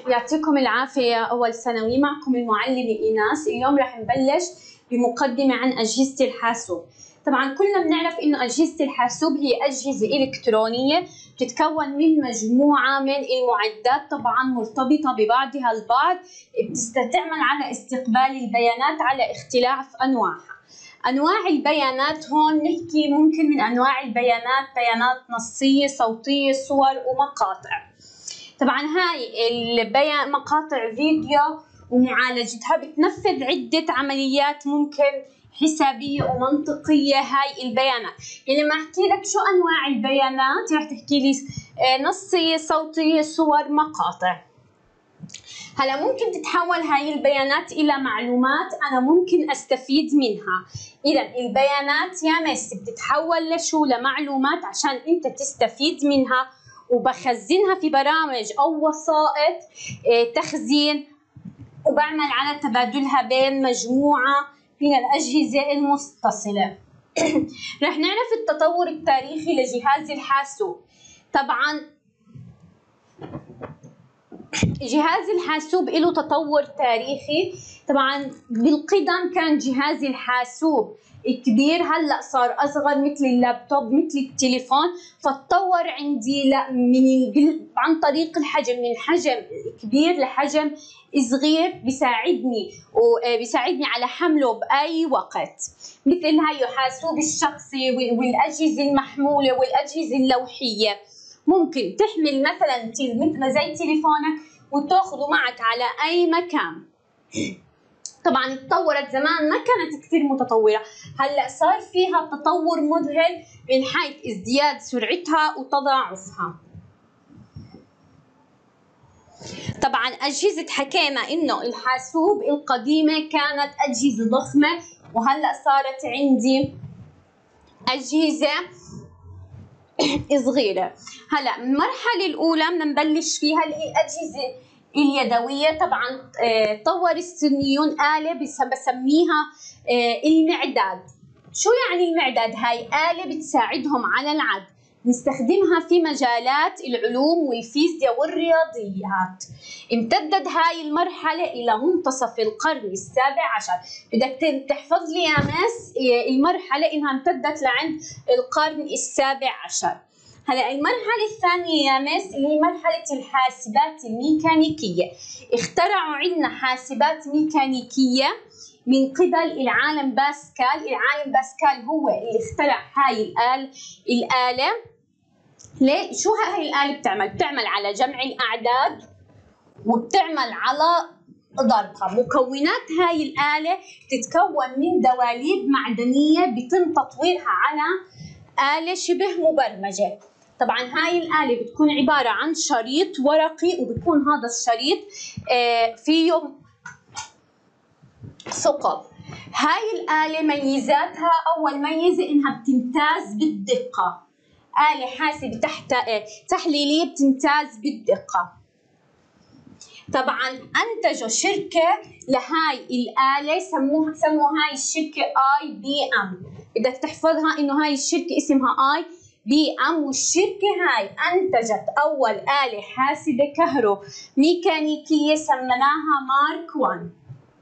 يعطيكم العافية يا أول ثانوي. معكم المعلمة إيناس. اليوم رح نبلش بمقدمة عن أجهزة الحاسوب. طبعا كلنا بنعرف إنه أجهزة الحاسوب هي أجهزة إلكترونية بتتكون من مجموعة من المعدات طبعا مرتبطة ببعضها البعض، بتستعمل على استقبال البيانات على اختلاف أنواعها. أنواع البيانات هون نحكي ممكن من أنواع البيانات بيانات نصية، صوتية، صور ومقاطع. طبعا هاي مقاطع فيديو ومعالجتها بتنفذ عدة عمليات ممكن حسابية ومنطقية. هاي البيانات يعني لما احكي لك شو انواع البيانات رح تحكي لي نصية، صوتية، صور، مقاطع. هلا ممكن تتحول هاي البيانات الى معلومات انا ممكن استفيد منها. اذا البيانات يا مس بتتحول لشو؟ لمعلومات عشان انت تستفيد منها، وبخزنها في برامج او وسائط تخزين، وبعمل على تبادلها بين مجموعة من الأجهزة المتصلة. رح نعرف التطور التاريخي لجهاز الحاسوب. طبعا جهاز الحاسوب له تطور تاريخي. طبعا بالقدم كان جهاز الحاسوب كبير، هلا صار اصغر مثل اللابتوب مثل التليفون، فتطور عندي عن طريق الحجم، من حجم كبير لحجم صغير بيساعدني على حمله باي وقت، مثل هاي حاسوب الشخصي والاجهزه المحموله والاجهزه اللوحيه. ممكن تحمل مثلا مثل زي تليفونك وتاخذه معك على اي مكان. طبعا اتطورت، زمان ما كانت كثير متطورة، هلا صار فيها تطور مذهل من حيث ازدياد سرعتها وتضاعفها. طبعا أجهزة، حكينا إنه الحاسوب القديمة كانت أجهزة ضخمة، وهلا صارت عندي أجهزة صغيرة. هلا المرحلة الأولى بدنا نبلش فيها اللي هي الأجهزة اليدوية. طبعا طور الصينيون آلة بسميها المعداد. شو يعني المعداد؟ هاي آلة بتساعدهم على العد، نستخدمها في مجالات العلوم والفيزياء والرياضيات. امتدت هاي المرحلة إلى منتصف القرن السابع عشر. بدك تحفظ لي يا مس المرحلة إنها امتدت لعند القرن السابع عشر. هلا المرحلة الثانية يا مس اللي هي مرحلة الحاسبات الميكانيكية. اخترعوا عندنا حاسبات ميكانيكية من قبل العالم باسكال. العالم باسكال هو اللي اخترع هاي الآلة. ليه؟ شو هاي الآلة بتعمل؟ بتعمل على جمع الأعداد وبتعمل على ضربها. مكونات هاي الآلة تتكون من دواليب معدنية بيتم تطويرها على آلة شبه مبرمجة. طبعا هاي الآلة بتكون عبارة عن شريط ورقي، وبيكون هذا الشريط فيه ثقب. هاي الآلة ميزاتها، أول ميزة إنها بتمتاز بالدقة. آلة حاسبة تحليلية بتمتاز بالدقة. طبعا أنتجوا شركة لهاي الآلة سموا هاي الشركة IBM. بدك تحفظها إنه هاي الشركة اسمها IBM، والشركة هاي أنتجت أول آلة حاسبة كهروميكانيكية سميناها مارك 1.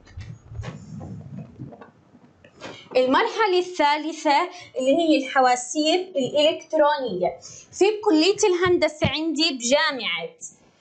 المرحلة الثالثة اللي هي الحواسيب الإلكترونية. في كلية الهندسة عندي بجامعة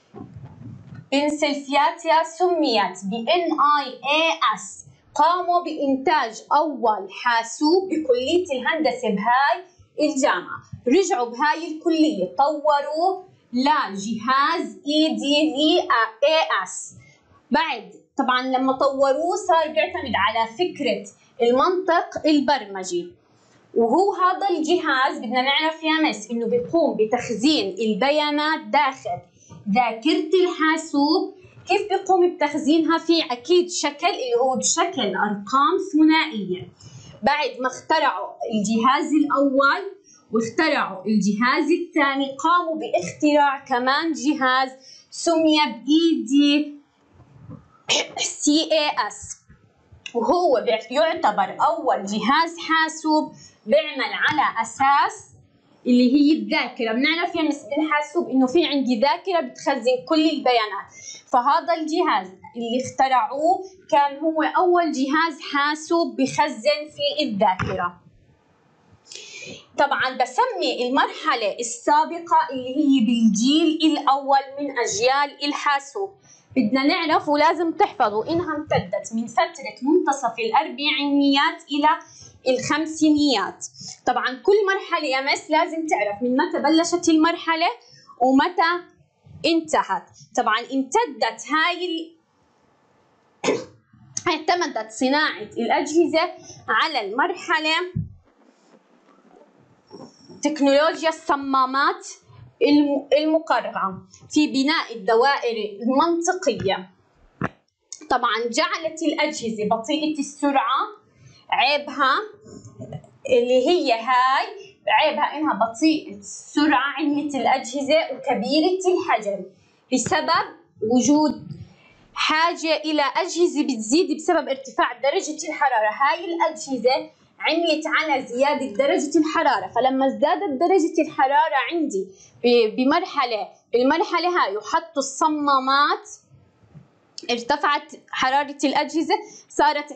بنسلفانيا سميت NIAS. قاموا بإنتاج أول حاسوب بكلية الهندسة بهاي الجامعة. رجعوا بهاي الكلية طوروا لجهاز EDVAS. بعد طبعا لما طوروه صار بيعتمد على فكرة المنطق البرمجي، وهو هذا الجهاز بدنا نعرف يا مس انه بيقوم بتخزين البيانات داخل ذاكرة الحاسوب. كيف بيقوم بتخزينها؟ في اكيد شكل اللي هو بشكل ارقام ثنائية. بعد ما اخترعوا الجهاز الاول واخترعوا الجهاز الثاني، قاموا باختراع كمان جهاز سمي EDCAS، وهو يعتبر أول جهاز حاسوب بيعمل على أساس اللي هي الذاكرة. بنعرف يا مس بالحاسوب إنه في عندي ذاكرة بتخزن كل البيانات، فهذا الجهاز اللي اخترعوه كان هو أول جهاز حاسوب بخزن في الذاكرة. طبعا بسمي المرحلة السابقة اللي هي بالجيل الأول من أجيال الحاسوب. بدنا نعرف ولازم تحفظوا إنها امتدت من فترة منتصف الأربعينيات إلى الخمسينيات. طبعا كل مرحلة يا مس لازم تعرف من متى بلشت المرحلة ومتى انتهت. طبعا امتدت اعتمدت صناعة الأجهزة على المرحلة تكنولوجيا الصمامات المقرعة في بناء الدوائر المنطقية. طبعا جعلت الأجهزة بطيئة السرعة، عيبها اللي هي عيبها إنها بطيئة السرعة عملت الأجهزة وكبيرة الحجم بسبب وجود حاجة إلى أجهزة بتزيد بسبب ارتفاع درجة الحرارة. هاي الأجهزة عملت على زيادة درجة الحرارة، فلما ازدادت درجة الحرارة عندي بالمرحلة هاي وحطوا الصمامات ارتفعت حرارة الأجهزة، صارت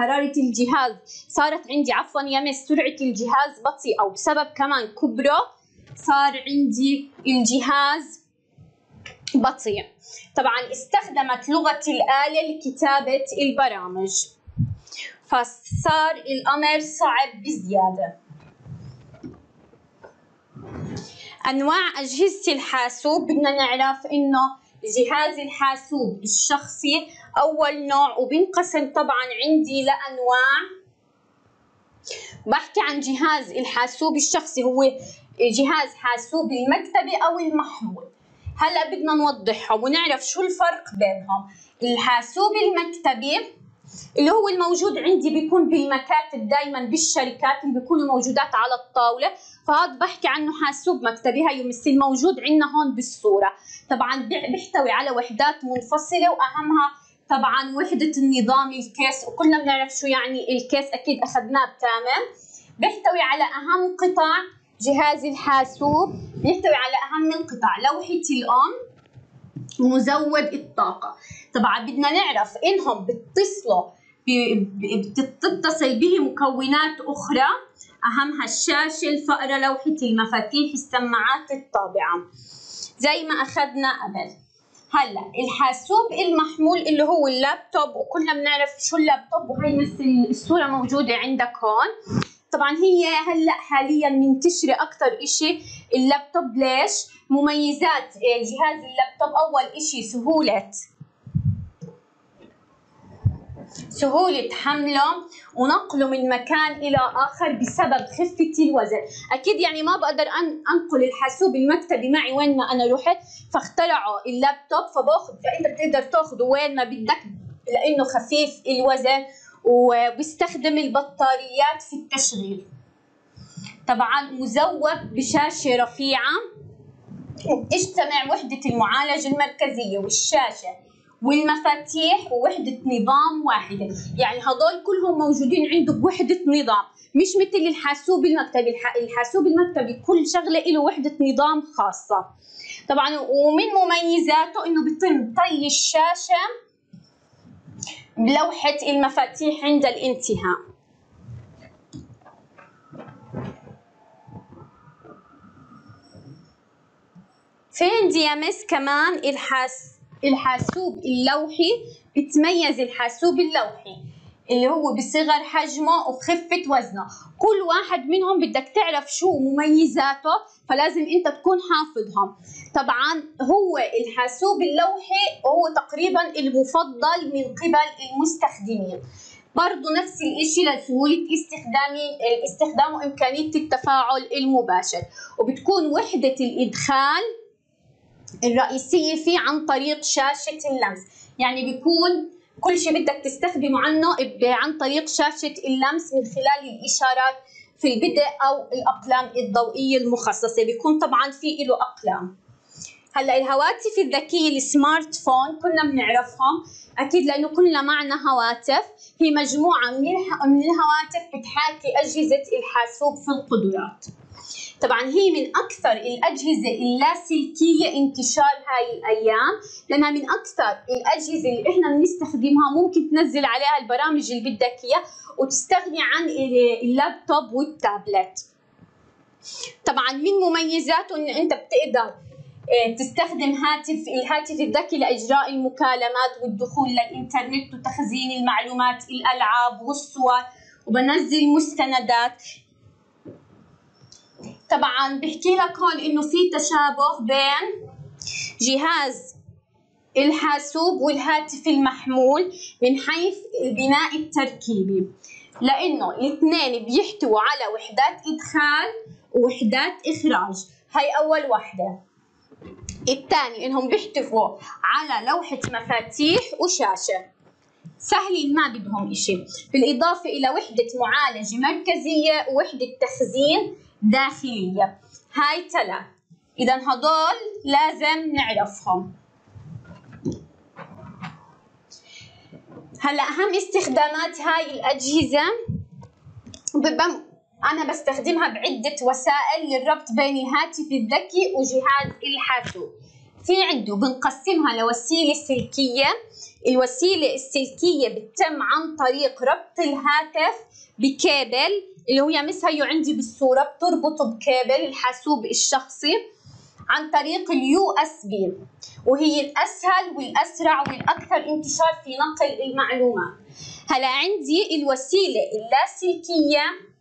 عندي عفوا يا مس سرعة الجهاز بطيئة، وبسبب كمان كبره صار عندي الجهاز بطيء. طبعا استخدمت لغة الآلة لكتابة البرامج، فصار الأمر صعب بزيادة. أنواع أجهزة الحاسوب بدنا نعرف إنه جهاز الحاسوب الشخصي أول نوع، وبينقسم طبعا عندي لأنواع. بحكي عن جهاز الحاسوب الشخصي هو جهاز حاسوب المكتبي أو المحمول. هلا بدنا نوضحهم ونعرف شو الفرق بينهم. الحاسوب المكتبي اللي هو الموجود عندي بيكون بالمكاتب دائما بالشركات اللي بيكونوا موجودات على الطاولة، فهذا بحكي عنه حاسوب مكتبي. هاي مثل موجود عندنا هون بالصورة. طبعا بيحتوي على وحدات منفصلة، وأهمها طبعا وحدة النظام الكيس، وكلنا بنعرف شو يعني الكيس، أكيد أخذناه بتامن. بيحتوي على أهم قطع جهاز الحاسوب، بيحتوي على أهم القطع لوحة الأم ومزود الطاقة. طبعا بدنا نعرف إنهم بتتصل به مكونات أخرى، أهمها الشاشة، الفأرة، لوحة المفاتيح، السماعات، الطابعة زي ما أخذنا قبل. هلا الحاسوب المحمول اللي هو اللابتوب، وكلنا بنعرف شو اللابتوب، وهي مثل الصورة موجودة عندك هون. طبعا هي هلا حاليا منتشرة أكثر إشي اللابتوب. ليش؟ مميزات جهاز اللابتوب أول إشي سهولة حمله ونقله من مكان إلى آخر بسبب خفة الوزن. أكيد يعني ما بقدر أنقل الحاسوب المكتبي معي وين ما أنا رحت، فاخترعوا اللابتوب فأنت بتقدر تاخده وين ما بدك لأنه خفيف الوزن وبيستخدم البطاريات في التشغيل. طبعا مزود بشاشة رفيعة، اجتمع وحدة المعالجة المركزية والشاشة والمفاتيح ووحدة نظام واحدة. يعني هذول كلهم موجودين عنده بوحدة نظام، مش مثل الحاسوب المكتبي. الحاسوب المكتبي كل شغلة له وحدة نظام خاصة. طبعا ومن مميزاته انه بيتم طي الشاشة بلوحة المفاتيح عند الانتهاء. في عندي يا مس كمان الحاسوب اللوحي. بتميز الحاسوب اللوحي اللي هو بصغر حجمه وخفة وزنه. كل واحد منهم بدك تعرف شو مميزاته، فلازم انت تكون حافظهم. طبعا هو الحاسوب اللوحي هو تقريبا المفضل من قبل المستخدمين. برضو نفس الاشي لسهولة استخدامه وامكانية التفاعل المباشر، وبتكون وحدة الادخال الرئيسية فيه عن طريق شاشة اللمس. يعني بيكون كل شيء بدك تستخدمه عنه عن طريق شاشة اللمس من خلال الإشارات في البدء أو الأقلام الضوئية المخصصة. بيكون طبعا في له أقلام. هلا الهواتف الذكية السمارت فون كنا بنعرفهم أكيد لأنه كلنا معنا هواتف. هي مجموعة من الهواتف بتحاكي أجهزة الحاسوب في القدرات. طبعا هي من أكثر الأجهزة اللاسلكية انتشار هاي الأيام، لأنها من أكثر الأجهزة اللي إحنا بنستخدمها، ممكن تنزل عليها البرامج اللي بدك إياها وتستغني عن اللابتوب والتابلت. طبعا من مميزاته إن أنت بتقدر تستخدم الهاتف الذكي لإجراء المكالمات والدخول للإنترنت وتخزين المعلومات، الألعاب والصور، وبنزل مستندات. طبعا بحكي لك هون إنه في تشابه بين جهاز الحاسوب والهاتف المحمول من حيث البناء التركيبي، لأنه الاثنين بيحتووا على وحدات إدخال ووحدات إخراج. هاي أول وحدة. الثاني إنهم بيحتووا على لوحة مفاتيح وشاشة، سهلين ما بدهم إشي، بالإضافة إلى وحدة معالجة مركزية ووحدة تخزين داخلية. هاي 3. إذا هدول لازم نعرفهم. هلا أهم استخدامات هاي الأجهزة، أنا بستخدمها بعدة وسائل للربط بين الهاتف الذكي وجهاز الحاسوب. في عنده بنقسمها لوسيلة سلكية. الوسيلة السلكية بتتم عن طريق ربط الهاتف بكابل، اللي هو يمسها عندي بالصورة، بتربطه بكابل الحاسوب الشخصي عن طريق USB، وهي الأسهل والأسرع والأكثر انتشار في نقل المعلومات. هلا عندي الوسيلة اللاسلكية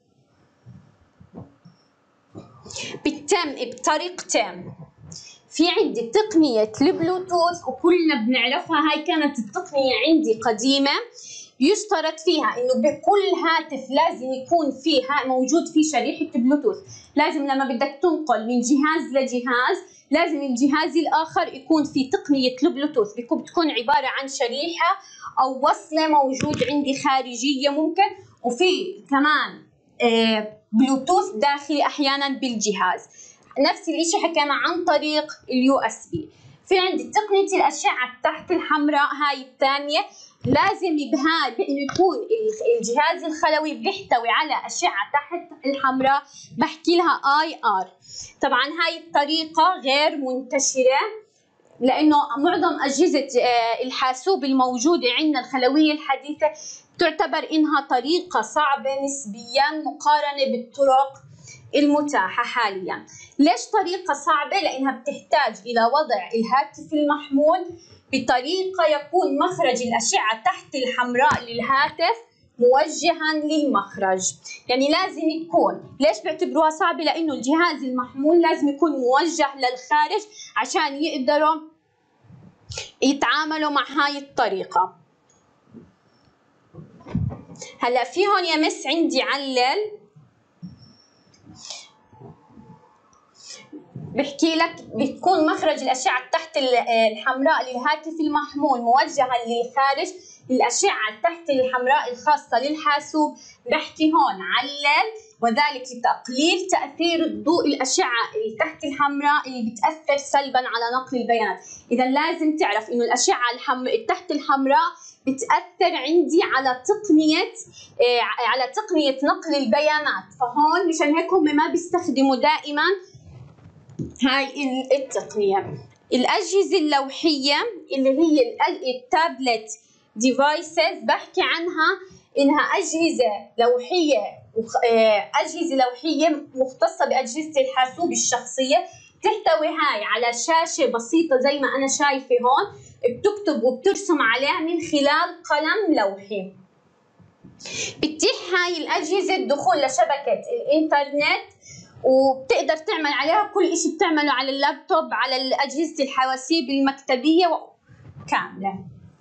بتتم بطريقتين. في عندي تقنية البلوتوث، وكلنا بنعرفها، هاي كانت التقنية عندي قديمة، يشترط فيها إنه بكل هاتف لازم يكون فيها موجود فيه شريحة بلوتوث. لازم لما بدك تنقل من جهاز لجهاز لازم الجهاز الآخر يكون فيه تقنية البلوتوث، بتكون عبارة عن شريحة أو وصلة موجود عندي خارجية ممكن، وفي كمان بلوتوث داخلي أحيانا بالجهاز. نفس الشيء حكينا عن طريق USB. في عندي تقنية الأشعة تحت الحمراء، هاي الثانية، لازم بإنه يكون الجهاز الخلوي بيحتوي على أشعة تحت الحمراء، بحكي لها IR. طبعا هاي الطريقة غير منتشرة، لأنه معظم أجهزة الحاسوب الموجودة عندنا الخلوية الحديثة تعتبر إنها طريقة صعبة نسبياً مقارنة بالطرق المتاحة حالياً. ليش طريقة صعبة؟ لأنها بتحتاج إلى وضع الهاتف المحمول بطريقة يكون مخرج الأشعة تحت الحمراء للهاتف موجها للمخرج. يعني لازم يكون، ليش بيعتبروها صعبة؟ لأنه الجهاز المحمول لازم يكون موجه للخارج عشان يقدروا يتعاملوا مع هاي الطريقة. هلا في هون يمس عندي علل، بحكي لك بتكون مخرج الأشعة تحت الحمراء للهاتف المحمول موجها للخارج. الأشعة تحت الحمراء الخاصة للحاسوب بحكي هون علل، وذلك لتقليل تأثير الضوء الأشعة اللي تحت الحمراء اللي بتأثر سلبا على نقل البيانات. إذا لازم تعرف إنه الأشعة تحت الحمراء بتأثر عندي على تقنية نقل البيانات، فهون مشان هيك هم ما بيستخدموا دائما هاي التقنية. الأجهزة اللوحية اللي هي التابلت ديفايسز، بحكي عنها إنها أجهزة لوحية مختصة بأجهزة الحاسوب الشخصية، تحتوي هاي على شاشة بسيطة زي ما أنا شايفة هون، بتكتب وبترسم عليها من خلال قلم لوحي. بتتيح هاي الأجهزة الدخول لشبكة الإنترنت، وبتقدر تعمل عليها كل إشي بتعمله على اللابتوب، على أجهزة الحواسيب المكتبية كاملة.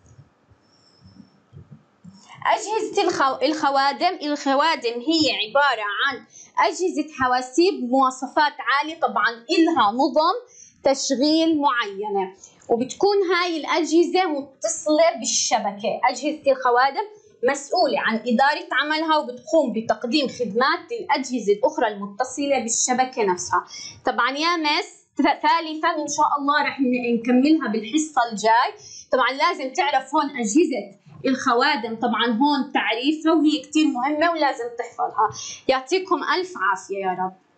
أجهزة الخوادم هي عبارة عن أجهزة حواسيب مواصفات عالية، طبعا إلها نظم تشغيل معينة، وبتكون هاي الأجهزة متصلة بالشبكة. أجهزة الخوادم مسؤولة عن إدارة عملها وبتقوم بتقديم خدمات للأجهزة الأخرى المتصلة بالشبكة نفسها. طبعا يا مس ثالثا إن شاء الله رح نكملها بالحصة الجاي. طبعا لازم تعرف هون أجهزة الخوادم، طبعا هون تعريفها وهي كتير مهمة ولازم تحفظها. يعطيكم ألف عافية يا رب.